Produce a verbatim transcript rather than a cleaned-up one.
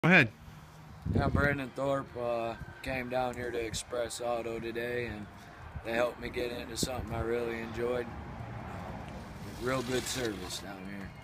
Go ahead. Yeah, Brandon Thorpe uh, came down here to Express Auto today, and they helped me get into something I really enjoyed. Real good service down here.